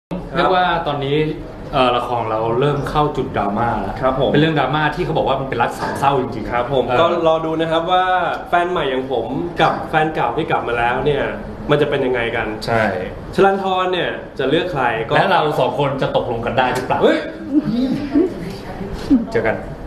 เรียกว่าตอนนี้ละครเราเริ่มเข้าจุดดราม่าแล้วครับผมเป็นเรื่องดราม่าที่เขาบอกว่ามันเป็นรักสามเศร้าจริงๆครับผมก็รอดูนะครับว่าแฟนใหม่อย่างผมกับแฟนเก่าที่กลับมาแล้วเนี่ยมันจะเป็นยังไงกันใช่ชลันทรเนี่ยจะเลือกใครและเราสองคนจะตกลงกันได้หรือเปล่าเฮ้ยเจอกัน